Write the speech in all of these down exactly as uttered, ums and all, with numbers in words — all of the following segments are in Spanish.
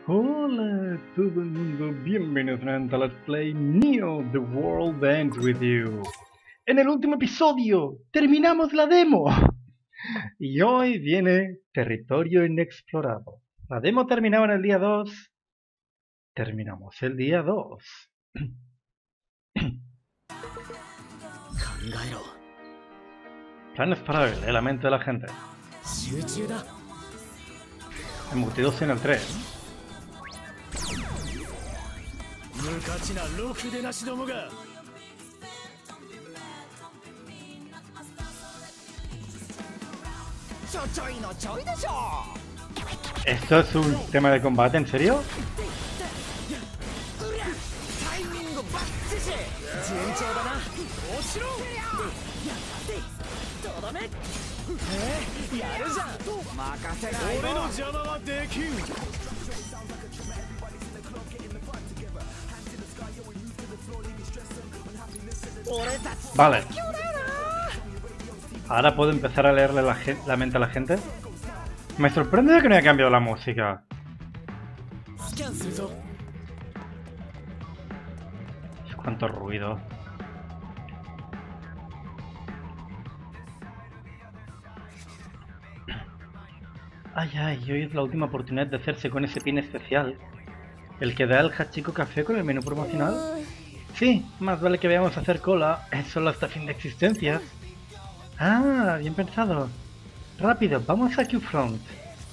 Hola todo el mundo, bienvenidos a Let's Play Neo The World Ends With You. En el último episodio terminamos la demo y hoy viene Territorio Inexplorado. La demo terminaba en el día dos, terminamos el día dos. Planes para ver la mente de la gente. Embutidos en el tren. ¿Esto es un tema de combate? ¿En serio? Vale. Ahora puedo empezar a leerle la, la mente a la gente. Me sorprende que no haya cambiado la música. Cuánto ruido. Ay, ay, hoy es la última oportunidad de hacerse con ese pin especial. ¿El que da el Hachiko Café con el menú promocional? Sí, más vale que veamos hacer cola, es solo hasta fin de existencia. Ah, bien pensado. Rápido, vamos a Q-Front.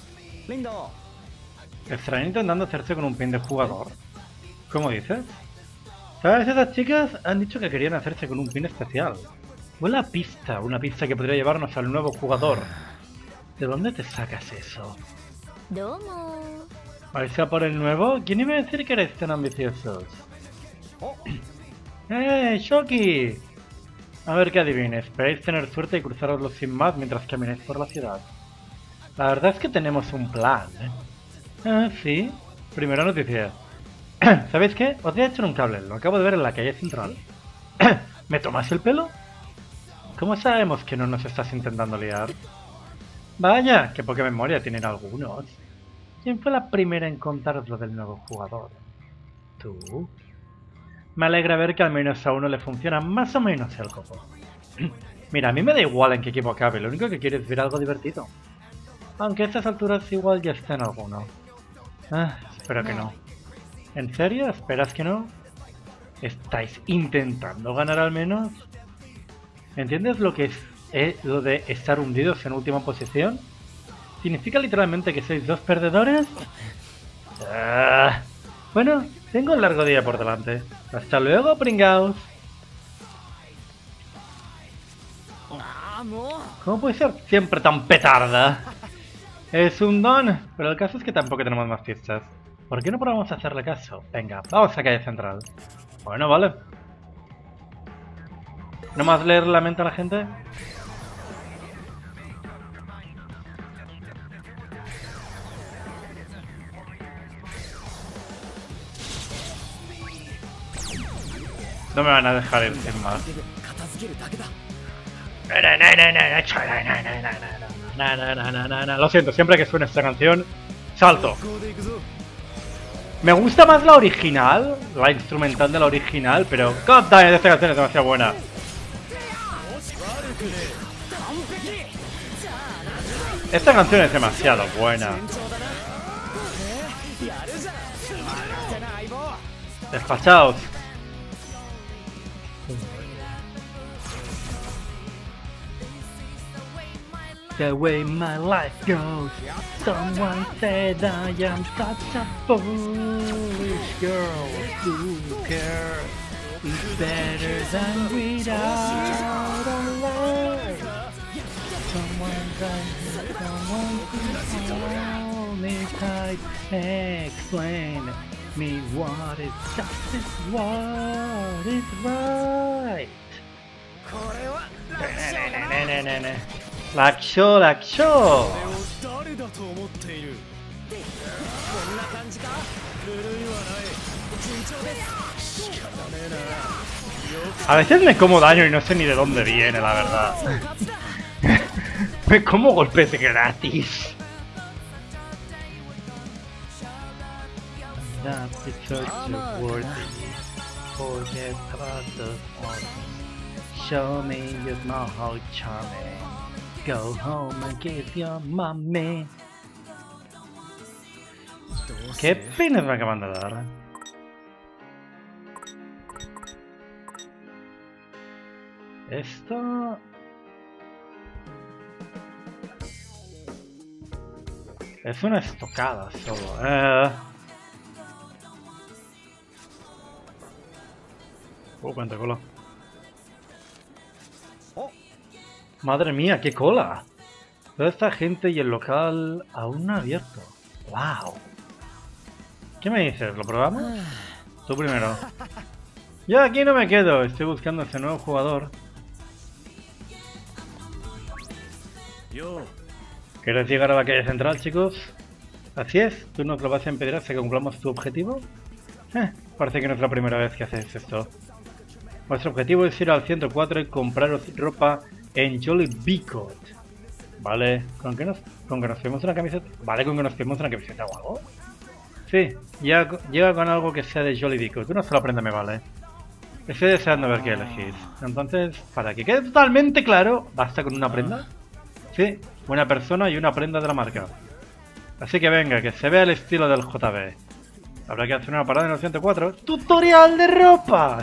¿Estarán intentando hacerse con un pin de jugador? ¿Cómo dices? ¿Sabes? Esas chicas han dicho que querían hacerse con un pin especial. Buena pista, una pista que podría llevarnos al nuevo jugador. ¿De dónde te sacas eso? ¿Vais a por el nuevo? ¿Quién iba a decir que eres tan ambiciosos? ¡Eh, Shoki! A ver qué adivines. Esperáis tener suerte y cruzaroslo sin más mientras camináis por la ciudad. La verdad es que tenemos un plan, ¿eh? Ah, sí. Primera noticia. ¿Sabéis qué? Os voy a echar un cable. Lo acabo de ver en la calle central. ¿Me tomas el pelo? ¿Cómo sabemos que no nos estás intentando liar? Vaya, qué poca memoria tienen algunos. ¿Quién fue la primera en contaros lo del nuevo jugador? ¿Tú? Me alegra ver que al menos a uno le funciona más o menos el copo. Mira, a mí me da igual en qué equipo acabe, lo único que quiero es ver algo divertido. Aunque a estas alturas igual ya está en alguno. Ah, espero que no. ¿En serio? ¿Esperas que no? ¿Estáis intentando ganar al menos? ¿Entiendes lo que es eh, lo de estar hundidos en última posición? ¿Significa literalmente que sois dos perdedores? Ah, bueno, tengo un largo día por delante. Hasta luego, pringaos. ¿Cómo puede ser siempre tan petarda? Es un don, pero el caso es que tampoco tenemos más pistas. ¿Por qué no probamos a hacerle caso? Venga, vamos a calle central. Bueno, vale. ¿No más leer la mente a la gente? No me van a dejar ir sin más. Lo siento, siempre que suene esta canción, salto. Me gusta más la original, la instrumental de la original, pero God damn, esta canción es demasiado buena. Esta canción es demasiado buena. Despachaos. The way my life goes. Someone said I am such a foolish girl. Who cares? It's better than without a life. Someone died, someone could me tight. Explain me what is justice, what is right. Laksho, Laksho. A veces me como daño y no sé ni de dónde viene, la verdad. Me como golpes gratis. That is such a worthy. Forget about the fun. Show me your smile how charming. Go home and kiss your mommy. ¿Qué pines me acaban de dar? Esto... Es una estocada solo. Eh... Oh, cuánta cola. Madre mía, qué cola. Toda esta gente y el local aún no ha abierto. Wow. ¿Qué me dices? ¿Lo probamos? Tú primero. Yo aquí no me quedo. Estoy buscando a ese nuevo jugador. ¿Quieres llegar a la calle central, chicos? Así es. ¿Tú nos lo vas a impedir hasta que cumplamos tu objetivo? Eh, parece que no es la primera vez que haces esto. Vuestro objetivo es ir al ciento cuatro y compraros ropa en Jolly Beacon. Vale, ¿con que nos, con que nos pidamos una camiseta? Vale, con que nos pidamos una camiseta o algo. Sí, ya, llega con algo que sea de Jolly Beacon. Tú no se lo prenda, me vale. Estoy deseando ver qué elegís. Entonces, para que quede totalmente claro, ¿basta con una prenda? Sí, una persona y una prenda de la marca. Así que venga, que se vea el estilo del J B. Habrá que hacer una parada en el ciento cuatro. ¡Tutorial de ropas!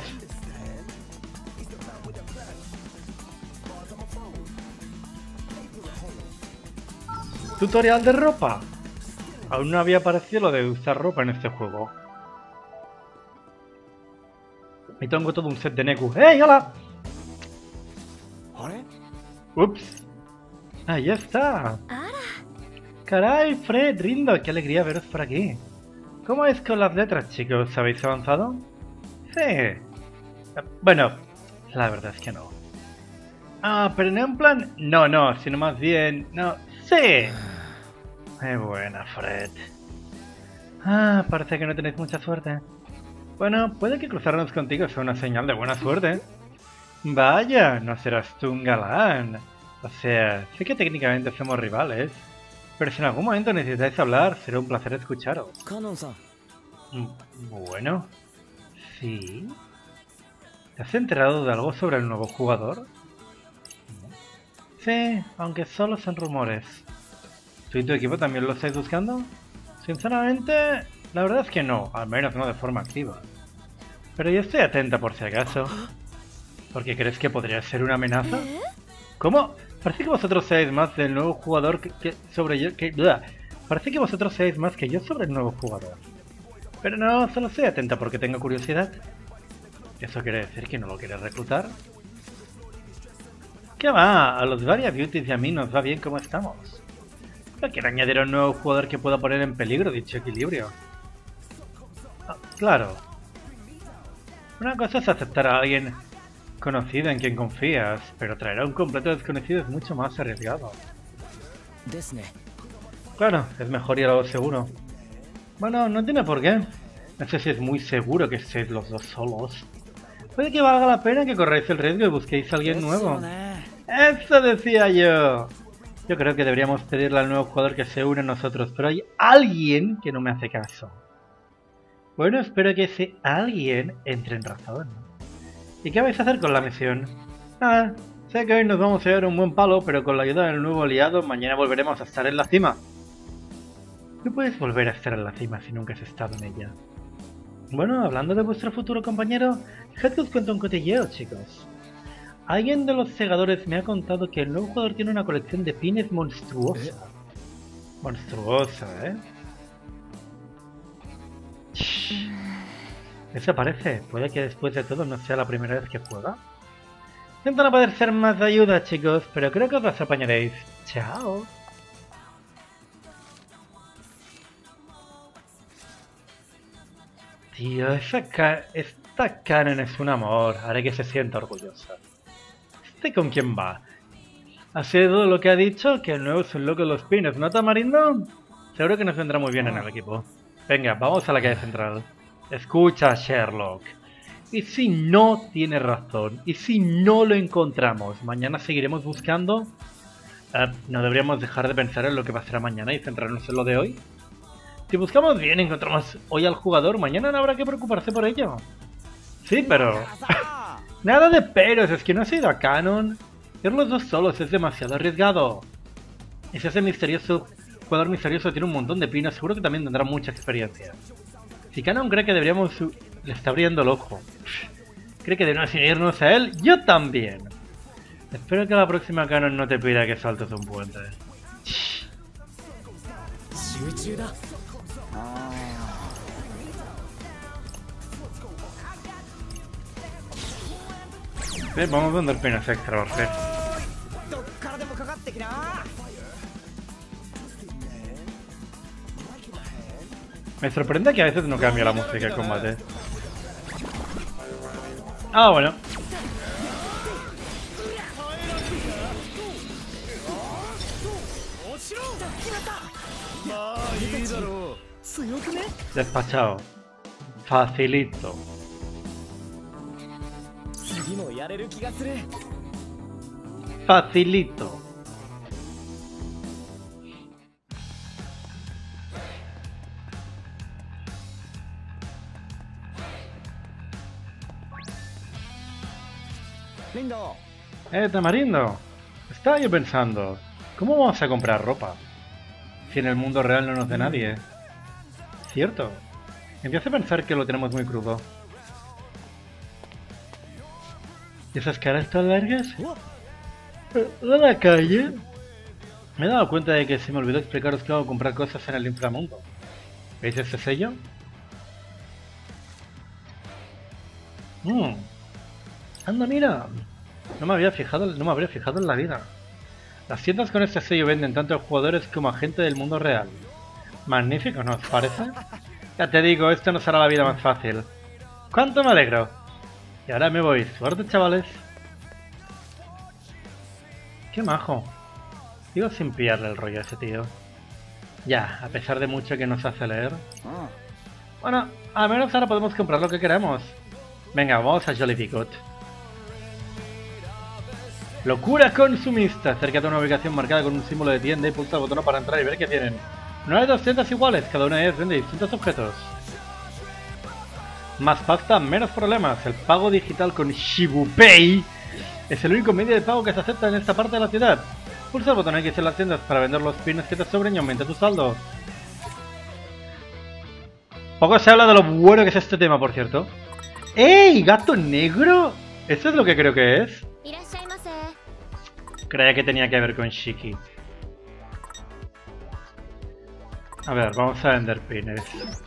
Tutorial de ropa. Aún no había aparecido lo de usar ropa en este juego. Y tengo todo un set de Neku. ¡Hey, hola! Ups. Ahí está. Caray, Fred, Rindo, qué alegría veros por aquí. ¿Cómo es con las letras, chicos? ¿Habéis avanzado? Sí. Bueno, la verdad es que no. Ah, pero no en plan... No, no, sino más bien... No, sí. Qué buena, Fred. Ah, parece que no tenéis mucha suerte. Bueno, puede que cruzarnos contigo sea una señal de buena suerte. Vaya, no serás tú un galán. O sea, sé que técnicamente somos rivales, pero si en algún momento necesitáis hablar, será un placer escucharos. Bueno, sí. ¿Te has enterado de algo sobre el nuevo jugador? Sí, aunque solo son rumores. ¿Tú y tu equipo también lo estáis buscando? Sinceramente, la verdad es que no, al menos no de forma activa. Pero yo estoy atenta por si acaso. ¿Por qué crees que podría ser una amenaza? ¿Cómo? Parece que vosotros sabéis más del nuevo jugador que, que sobre yo... Que, ¡Blah! Parece que vosotros sabéis más que yo sobre el nuevo jugador. Pero no, solo estoy atenta porque tengo curiosidad. ¿Eso quiere decir que no lo quieres reclutar? ¿Qué va? A los Varia Beauties y a mí nos va bien como estamos. No quiero añadir a un nuevo jugador que pueda poner en peligro dicho equilibrio. Ah, claro. Una cosa es aceptar a alguien conocido en quien confías, pero traer a un completo desconocido es mucho más arriesgado. Claro, es mejor ir a lo seguro. Bueno, no tiene por qué. No sé si es muy seguro que estéis los dos solos. Puede que valga la pena que corráis el riesgo y busquéis a alguien nuevo. ¡Eso decía yo! Yo creo que deberíamos pedirle al nuevo jugador que se une a nosotros, pero hay alguien que no me hace caso. Bueno, espero que ese alguien entre en razón. ¿Y qué vais a hacer con la misión? Nada, sé que hoy nos vamos a llevar un buen palo, pero con la ayuda del nuevo aliado mañana volveremos a estar en la cima. No puedes volver a estar en la cima si nunca has estado en ella. Bueno, hablando de vuestro futuro compañero, dejad que os cuente un cotilleo, chicos. Alguien de los segadores me ha contado que el nuevo jugador tiene una colección de pines monstruosa. Monstruosa, ¿eh? Shh. Eso parece. Puede que después de todo no sea la primera vez que juega. Siento no poder ser más de ayuda, chicos, pero creo que os las apañaréis. Chao. Tío, esa ca esta Karen es un amor. Haré que se sienta orgullosa. ¿Este con quién va? ¿Ha sido lo que ha dicho? ¿Que el nuevo es un loco de los pines, no, Tamarindo? Seguro que nos vendrá muy bien en el equipo. Venga, vamos a la calle central. Escucha, Sherlock. ¿Y si no tiene razón? ¿Y si no lo encontramos? ¿Mañana seguiremos buscando? Uh, ¿No deberíamos dejar de pensar en lo que pasará mañana y centrarnos en lo de hoy? Si buscamos bien, encontramos hoy al jugador, mañana no habrá que preocuparse por ello. Sí, pero... Nada de peros, es que no has ido a Canon. Ir los dos solos es demasiado arriesgado. Y si ese misterioso jugador misterioso tiene un montón de pinos, seguro que también tendrá mucha experiencia. Si Canon cree que deberíamos... Le está abriendo el ojo. ¿Cree que debemos unirnos a él? Yo también. Espero que la próxima Canon no te pida que saltes un puente. Bien, vamos a vender pinos extra, Jorge. Me sorprende que a veces no cambia la música de combate. Ah, bueno. Despachado. Facilito. Facilito. Eh, Tamarindo. Estaba yo pensando, ¿cómo vamos a comprar ropa? Si en el mundo real no nos ve nadie. Cierto. Empiezo a pensar que lo tenemos muy crudo. ¿Y esas caras tan largas? ¿De la calle? Me he dado cuenta de que se me olvidó explicaros que hago comprar cosas en el inframundo. ¿Veis ese sello? Mmm. Anda, mira. No me había fijado, no me habría fijado en la vida. Las tiendas con este sello venden tanto a jugadores como a gente del mundo real. Magnífico, ¿no os parece? Ya te digo, esto nos hará la vida más fácil. ¡Cuánto me alegro! Y ahora me voy. Suerte, chavales. Qué majo. Sigo sin pillarle el rollo a ese tío. Ya, a pesar de mucho que nos hace leer. Bueno, al menos ahora podemos comprar lo que queramos. Venga, vamos a Jolly Bigot. Locura consumista. Acércate a una ubicación marcada con un símbolo de tienda y pulsa el botón para entrar y ver qué tienen. No hay dos tiendas iguales, cada una de ellas vende distintos objetos. Más pasta, menos problemas. El pago digital con ShibuPay es el único medio de pago que se acepta en esta parte de la ciudad. Pulsa el botón X en las tiendas para vender los pines que te sobren y aumenta tu saldo. Poco se habla de lo bueno que es este tema, por cierto. ¡Ey! ¿Gato negro? ¿Eso es lo que creo que es? Creía que tenía que ver con Shiki. A ver, vamos a vender pines.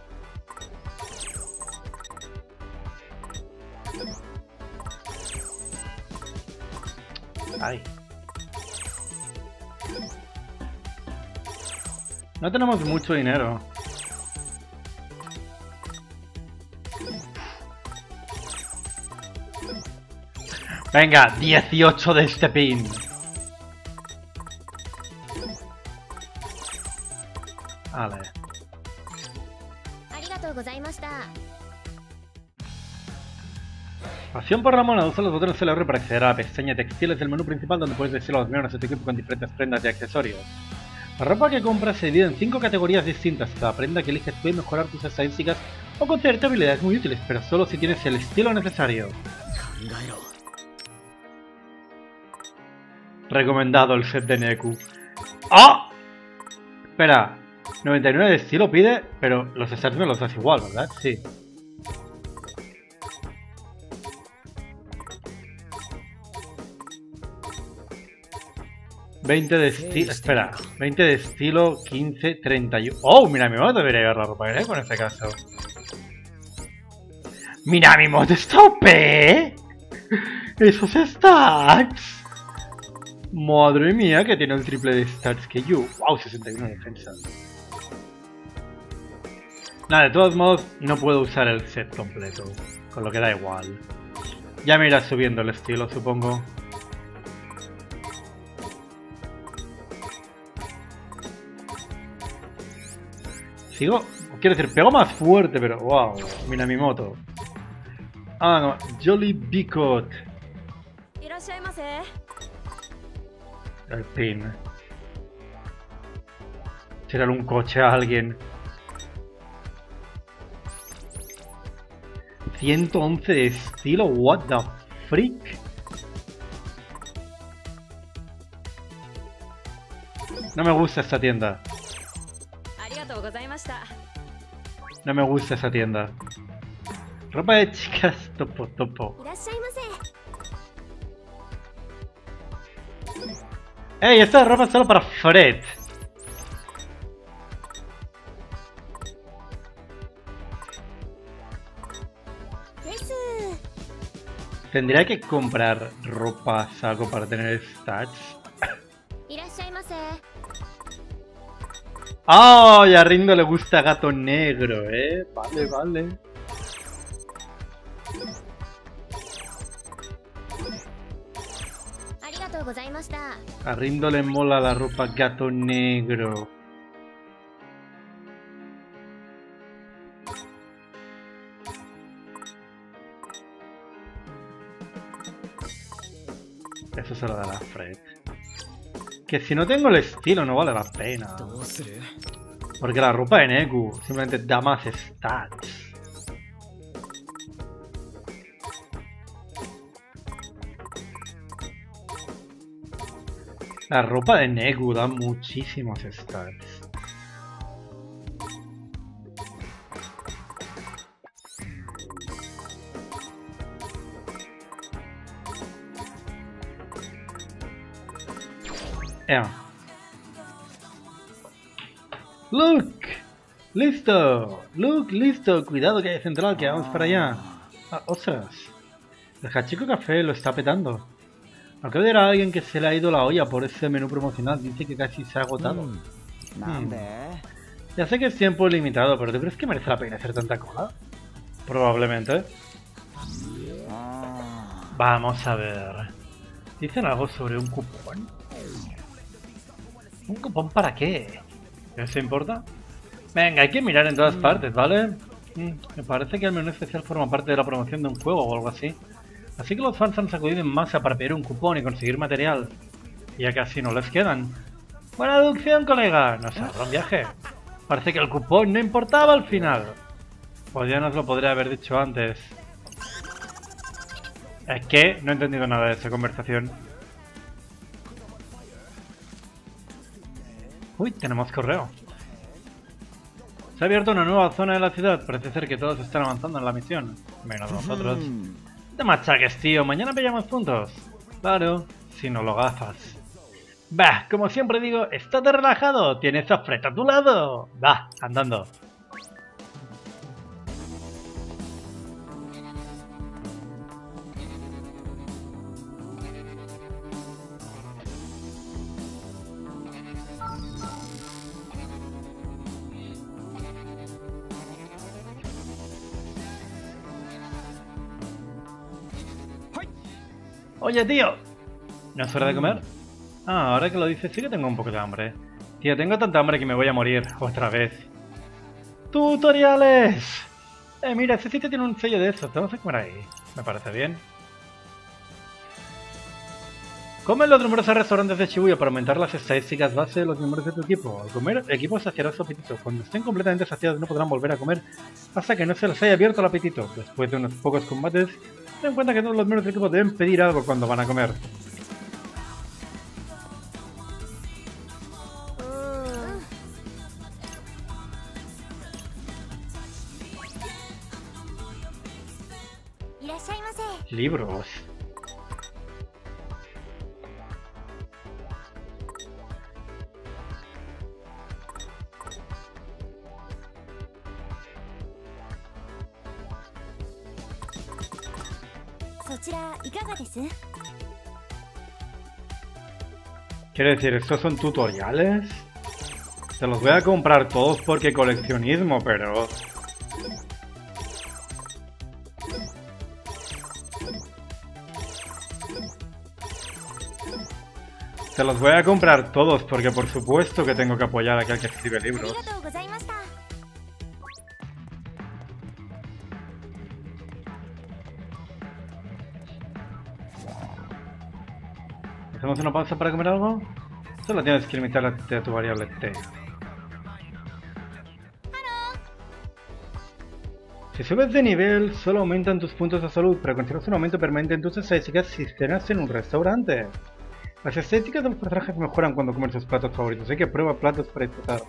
Ay. No tenemos mucho dinero. Venga, dieciocho de este pin. Vale. Pasión por la mona, usa los botones L R para acceder a la pestaña textiles del menú principal donde puedes decir a los miembros de tu equipo con diferentes prendas y accesorios. La ropa que compras se divide en cinco categorías distintas. Cada prenda que eliges puede mejorar tus estadísticas o concederte habilidades muy útiles, pero solo si tienes el estilo necesario. Recomendado el set de Neku. ¡Ah! Espera. noventa y nueve de estilo pide, pero los stats me los das igual, ¿verdad? Sí. veinte de estilo... Espera. veinte de estilo, quince, treinta y uno... ¡Oh! Mira, mi moto debería llevar la ropa, ¿eh? Con este caso. ¡Mira, mi moto está O P! ¡Esos stats! Madre mía, que tiene el triple de stats que yo. ¡Wow! sesenta y uno de defensa. Nada, de todos modos, no puedo usar el set completo. Con lo que da igual. Ya me irá subiendo el estilo, supongo. Sigo... Quiero decir, pego más fuerte, pero... ¡Wow! Mira mi moto. Ah, no. Jolly Bigot. El pin. Tirarle un coche a alguien. ciento once de estilo, what the freak. No me gusta esta tienda. No me gusta esa tienda. Ropa de chicas, topo, topo. ¡Ey! Esta ropa es solo para Fred. Tendría que comprar ropa, saco para tener stats. ¡Oh! Y a Rindo le gusta gato negro, eh. Vale, vale. A Rindo le mola la ropa gato negro. Eso se lo dará a Fred. Que si no tengo el estilo no vale la pena. Porque la ropa de Neku simplemente da más stats. La ropa de Neku da muchísimos stats. Yeah. Luke, listo. Luke, listo. Cuidado que hay central, que vamos para allá. Ah, ostras. El Hachiko Café lo está petando. Acabo de ver a alguien que se le ha ido la olla por ese menú promocional. Dice que casi se ha agotado. Mm. Hmm. Ya sé que es tiempo limitado, pero ¿tú crees que merece la pena hacer tanta cola? Probablemente. Vamos a ver. ¿Dicen algo sobre un cupón? ¿Un cupón para qué? ¿Eso importa? Venga, hay que mirar en todas partes, ¿vale? Mm, me parece que el menú especial forma parte de la promoción de un juego o algo así. Así que los fans han sacudido en masa para pedir un cupón y conseguir material. Y ya casi no les quedan. Buena deducción, colega. Nos ahorra un viaje. Parece que el cupón no importaba al final. Pues ya nos lo podría haber dicho antes. Es que no he entendido nada de esa conversación. Uy, tenemos correo. Se ha abierto una nueva zona de la ciudad. Parece ser que todos están avanzando en la misión. Menos nosotros. No te machaques, tío. Mañana pillamos puntos. Claro, si no lo gafas. Bah, como siempre digo, estate relajado. Tienes a Fred a tu lado. Va, andando. Oye, tío, ¿no es hora de comer? Ah, ahora que lo dices sí que tengo un poco de hambre. Tío, tengo tanta hambre que me voy a morir otra vez. ¡Tutoriales! Eh, mira, ese sitio tiene un sello de esos. Te vas a comer ahí. Me parece bien. Come en los numerosos restaurantes de Shibuya para aumentar las estadísticas base de los miembros de tu equipo. Al comer, el equipo saciará su apetito. Cuando estén completamente saciados no podrán volver a comer hasta que no se les haya abierto el apetito. Después de unos pocos combates, ten en cuenta que todos los miembros del equipo deben pedir algo cuando van a comer. Libros. Quiero decir, ¿estos son tutoriales? Se los voy a comprar todos porque coleccionismo, pero... Se los voy a comprar todos porque por supuesto que tengo que apoyar a aquel que escribe libros. ¿Hacemos una pausa para comer algo? Solo tienes que limitar a tu variable T. Si subes de nivel, solo aumentan tus puntos de salud, pero consigues un aumento permanente en tus estadísticas si cenas en un restaurante. Las estéticas de los personajes mejoran cuando comen sus platos favoritos, así que prueba platos para disfrutar.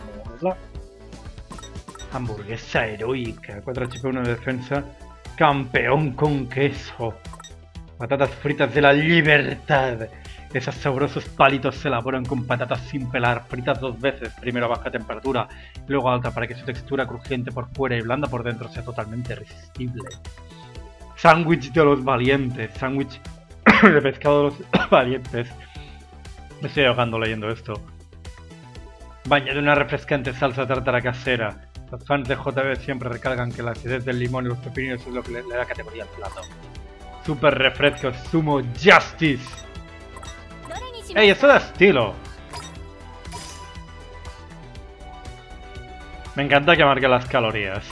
Hamburguesa heroica, cuatro H P, uno de defensa. Campeón con queso. Patatas fritas de la libertad. Esos sabrosos palitos se elaboran con patatas sin pelar, fritas dos veces, primero a baja temperatura, luego a alta para que su textura crujiente por fuera y blanda por dentro sea totalmente irresistible. Sándwich de los valientes, sándwich de pescado de los valientes. Me estoy ahogando leyendo esto. Baño de una refrescante salsa tártara casera. Los fans de J B siempre recalcan que la acidez del limón y los pepinillos es lo que le, le da categoría al plato. Super refrescos Sumo Justice. ¡Ey, eso da estilo! Me encanta que marque las calorías.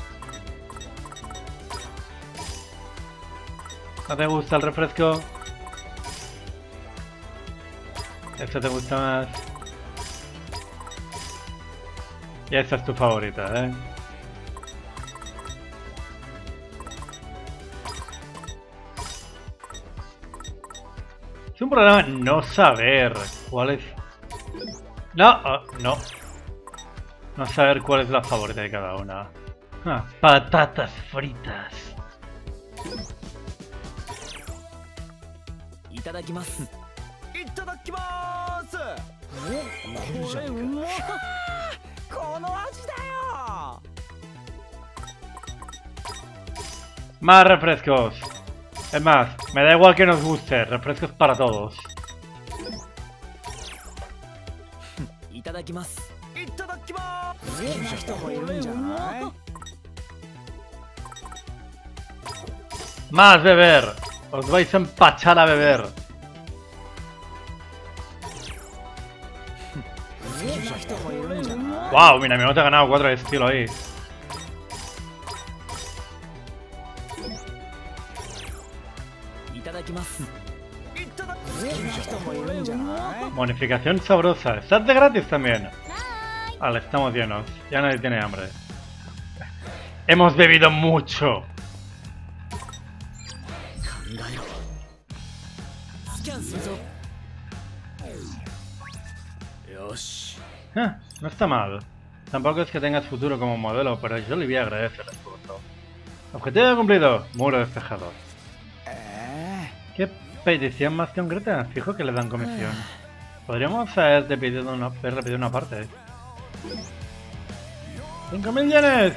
¿No te gusta el refresco? ¿Este te gusta más? Y esta es tu favorita, ¿eh? Es un problema no saber cuál es... No, oh, no. No saber cuál es la favorita de cada una. Ah, patatas fritas. Itadakimasu. Itadakimasu. Más refrescos. Es más, me da igual que nos guste, refrescos para todos. Más beber. Os vais a empachar a beber. Wow, mira, mi nota ha ganado cuatro de estilo ahí. Bonificación sabrosa. Estás de gratis también. Vale, estamos llenos. Ya nadie tiene hambre. Hemos bebido mucho. Ah, no está mal. Tampoco es que tengas futuro como modelo, pero yo le voy a agradecer el esfuerzo. Objetivo cumplido. Muro despejado. ¿Qué petición más concreta? Fijo que le dan comisión. Podríamos haberte pedido una, haberle pedido una parte. ¡Cinco mil yenes!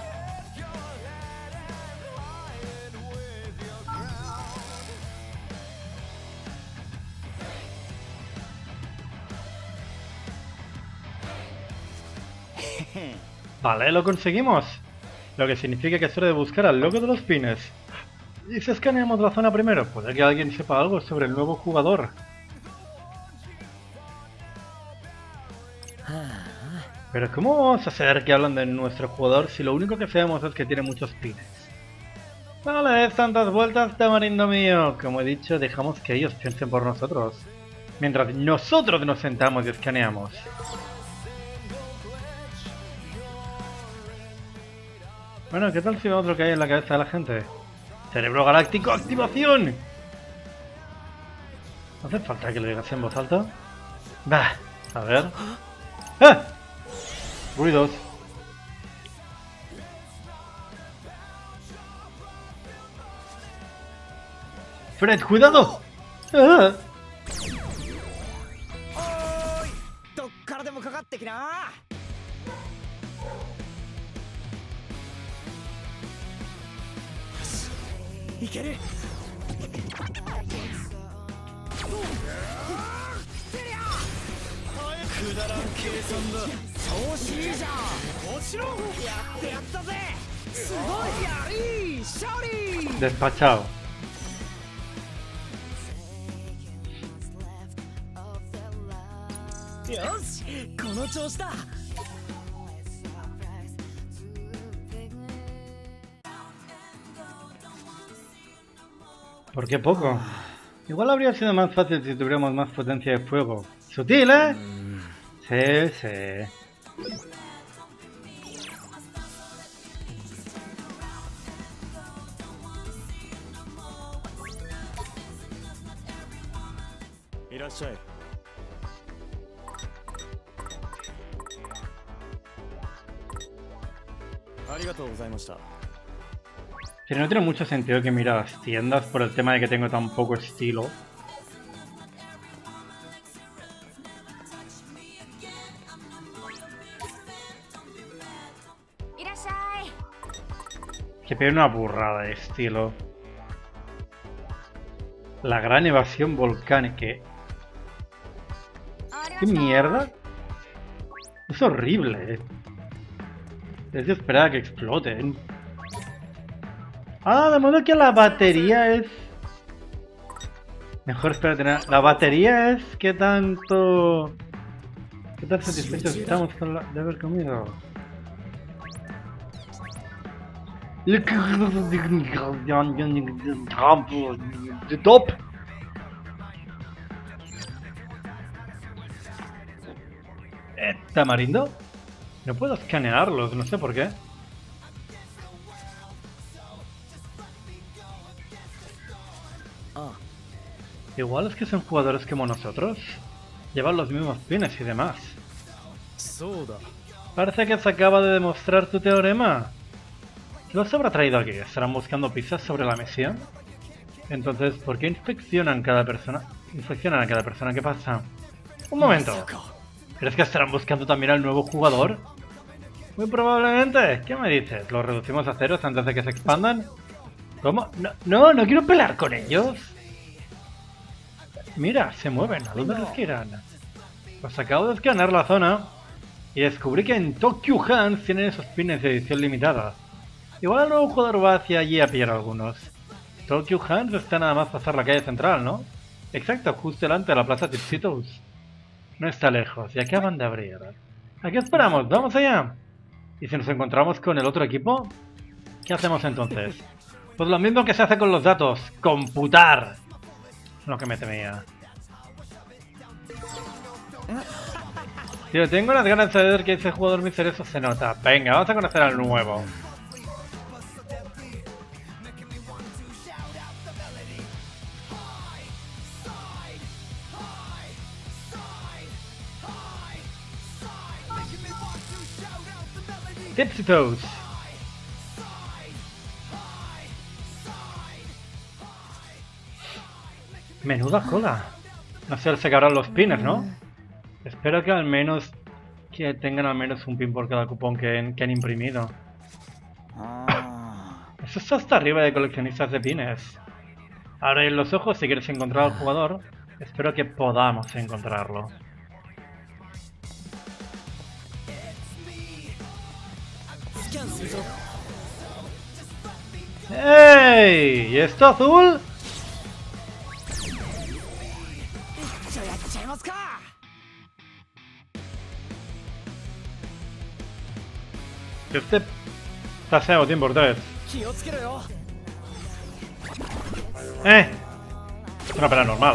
Vale, lo conseguimos. Lo que significa que es hora de buscar al logo de los pines. ¿Y si escaneamos la zona primero? Puede que alguien sepa algo sobre el nuevo jugador. Pero ¿cómo vamos a saber que hablan de nuestro jugador si lo único que sabemos es que tiene muchos pines? No le des tantas vueltas, tamarindo mío. Como he dicho, dejamos que ellos piensen por nosotros. Mientras nosotros nos sentamos y escaneamos. Bueno, ¿qué tal si veo otro que hay en la cabeza de la gente? ¡Cerebro galáctico, activación! ¿No hace falta que lo digas en voz alta? Bah, a ver... ¡Ah! Ruidos. ¡Fred, cuidado! ¡Ah! Despachado. ¿Por qué poco? Igual habría sido más fácil si tuviéramos más potencia de fuego. Sutil, ¿eh? Sí, sí. Pero no tiene mucho sentido que mire a las tiendas por el tema de que tengo tan poco estilo. Que pide una burrada de estilo. La gran evasión volcánica. ¿Qué mierda? Es horrible. Es de esperar a que exploten. Ah, de modo que la batería es... Mejor espera tener... La batería es... ¿Qué tanto... ¿Qué tan satisfechos estamos con la... de haber comido? Top. Eh, ¿Tamarindo? No puedo escanearlos, no sé por qué. Igual es que son jugadores como nosotros. Llevan los mismos pines y demás. Parece que se acaba de demostrar tu teorema. ¿Los habrá traído aquí? ¿Estarán buscando pistas sobre la misión? Entonces, ¿por qué inspeccionan cada persona? ¿Inspeccionan a cada persona que pasa? Un momento. ¿Crees que estarán buscando también al nuevo jugador? Muy probablemente. ¿Qué me dices? ¿Los reducimos a ceros antes de que se expandan? ¿Cómo? No, no, no quiero pelear con ellos. Mira, se mueven. ¿A dónde les que irán? Pues acabo de escanear la zona y descubrí que en Tokyo Hands tienen esos pines de edición limitada. Igual el nuevo jugador va hacia allí a pillar algunos. Tokyo Hands está nada más pasar la calle central, ¿no? Exacto, justo delante de la plaza Tipsitos. No está lejos, y acaban de abrir. ¿A qué esperamos? ¡Vamos allá! ¿Y si nos encontramos con el otro equipo? ¿Qué hacemos entonces? Pues lo mismo que se hace con los datos. ¡Computar! Lo que me temía. Tío, tengo unas ganas de saber que ese jugador misterioso se nota. Venga, vamos a conocer al nuevo. Tipsy Toes. Menuda cola. No se les sacarán los pines, ¿no? Espero que al menos... Que tengan al menos un pin por cada cupón que, que han imprimido. Eso está hasta arriba de coleccionistas de pines. Abre los ojos si quieres encontrar al jugador. Espero que podamos encontrarlo. ¡Ey! ¿Y esto azul? Este paseo tiempo por tres. ¡Eh! Es una pelea normal.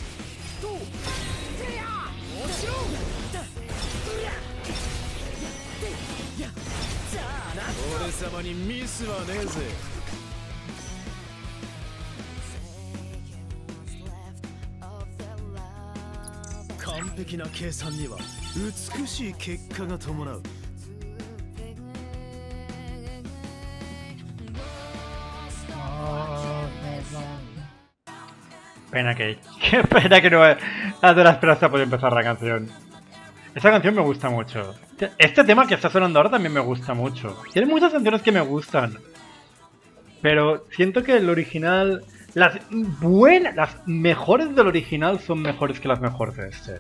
Pena que... Qué pena que no... A duras penas se ha podido empezar la canción. Esa canción me gusta mucho. Este tema que está sonando ahora también me gusta mucho. Tiene muchas canciones que me gustan. Pero siento que el original... Las buenas, las mejores del original son mejores que las mejores de este.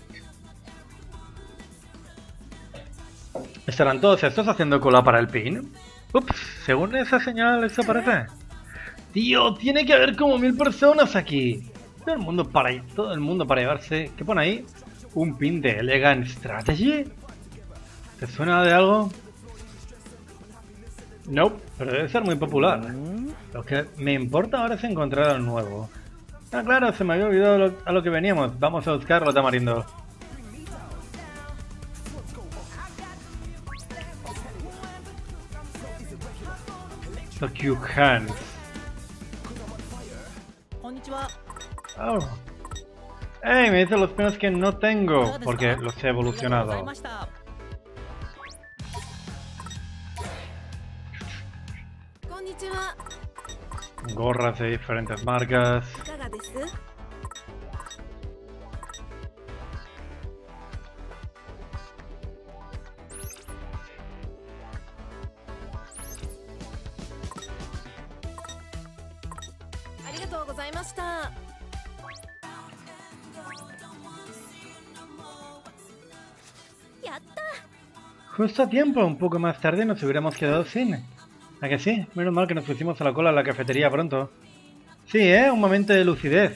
¿Estarán todos estos haciendo cola para el pin? Ups, según esa señal desaparece. Tío, tiene que haber como mil personas aquí. Todo el mundo para, todo el mundo para llevarse... ¿Qué pone ahí? ¿Un pin de Elegant Strategy? ¿Te suena de algo? No, pero debe ser muy popular. Lo que me importa ahora es encontrar al nuevo. Ah, claro, se me había olvidado lo, a lo que veníamos. Vamos a buscarlo, Tamarindo. Tokyo Hands. Oh. ¡Ey! Me dicen los pines que no tengo, porque los he evolucionado. Gorras de diferentes marcas. Justo a tiempo, un poco más tarde nos hubiéramos quedado sin. ¿A que sí? Menos mal que nos pusimos a la cola a la cafetería pronto. Sí, ¿eh? Un momento de lucidez.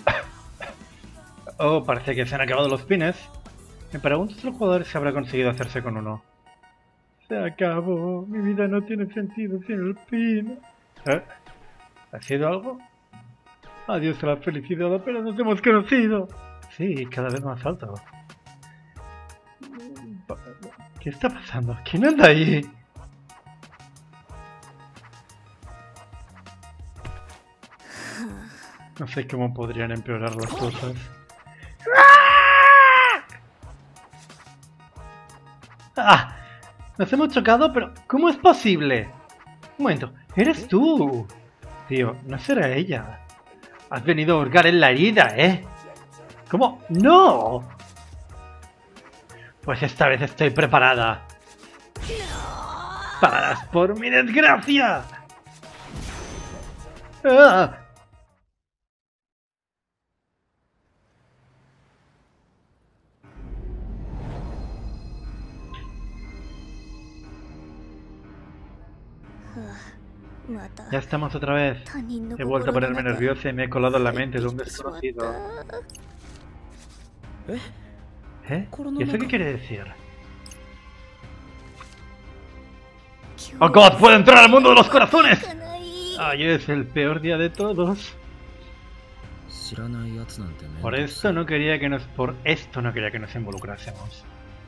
Oh, parece que se han acabado los pines. Me pregunto si el jugador se habrá conseguido hacerse con uno. Se acabó. Mi vida no tiene sentido sin el pin. ¿Eh? ¿Ha sido algo? Adiós a la felicidad, apenas nos hemos conocido. Sí, cada vez más alto. ¿Qué está pasando? ¿Quién anda ahí? No sé cómo podrían empeorar las cosas. ¡Ah! Nos hemos chocado, pero ¿cómo es posible? Un momento, eres tú. Tío, no será ella. Has venido a hurgar en la herida, ¿eh? ¿Cómo? ¡No! Pues esta vez estoy preparada. ¡Pagarás por mi desgracia! ¡Ah! Ya estamos otra vez. He vuelto a ponerme nerviosa y me he colado en la mente de un desconocido. ¿Eh? ¿Y eso qué quiere decir? ¡Oh, God! ¡Puedo entrar al mundo de los corazones! ¡Ay, es el peor día de todos! Por esto no quería que nos... Por esto no quería que nos involucrásemos.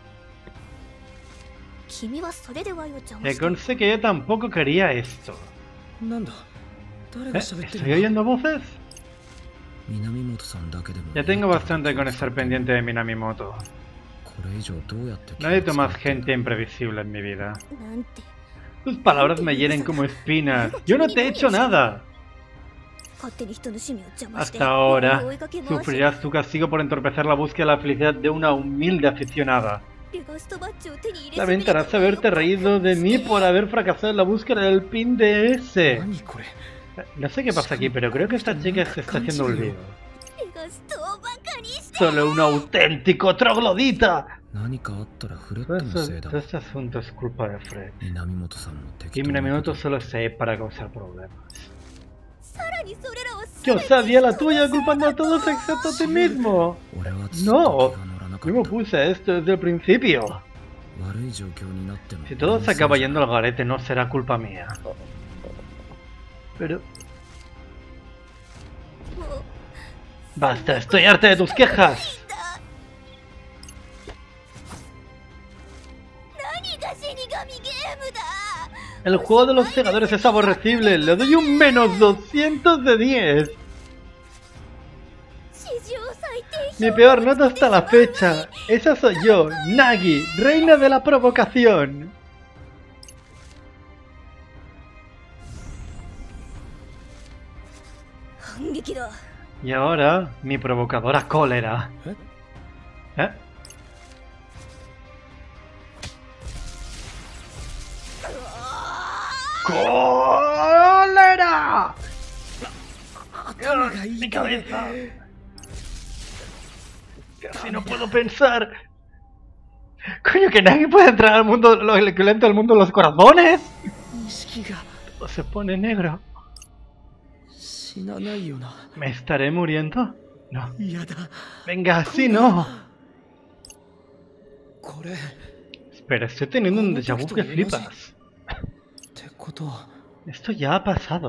Me conste que yo tampoco quería esto. ¿Eh? ¿Estoy oyendo voces? Ya tengo bastante con estar pendiente de Minamimoto. No necesito más gente imprevisible en mi vida. Tus palabras me hieren como espinas. ¡Yo no te he hecho nada! Hasta ahora, sufrirás tu castigo por entorpecer la búsqueda de la felicidad de una humilde aficionada. Lamentarás haberte reído de mí por haber fracasado en la búsqueda del pin de ese. No sé qué pasa aquí, pero creo que esta chica se está haciendo un lío. ¡Solo un auténtico troglodita! Todo, eso, todo este asunto es culpa de Fred. Y Minamimoto solo está ahí para causar problemas. ¡Qué osadía la tuya, culpando a todos excepto a ti mismo! ¡No! Yo me opuse a esto desde el principio. Si todo se acaba yendo al garete, no será culpa mía. Pero... ¡Basta! ¡Estoy harta de tus quejas! El juego de los segadores es aborrecible. Le doy un menos doscientos de diez. Mi peor nota hasta la fecha. Esa soy yo, Nagi, reina de la provocación. Y ahora, mi provocadora cólera. ¿Eh? ¡Cólera! ¡Dios, mi cabeza! Casi no puedo pensar. Coño, que nadie puede entrar al mundo, lo equivalente al mundo de los corazones. Todo se pone negro. ¿Me estaré muriendo? No. Venga, así no. Espera, estoy teniendo un déjà vu que flipas. Esto ya ha pasado.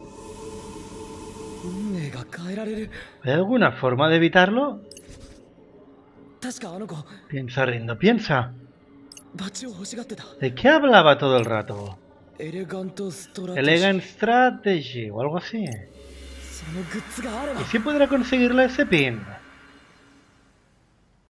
¿Hay alguna forma de evitarlo? Piensa, Rindo, piensa. ¿De qué hablaba todo el rato? Elegant Strategy o algo así. ¿Y si podrá conseguirle ese pin?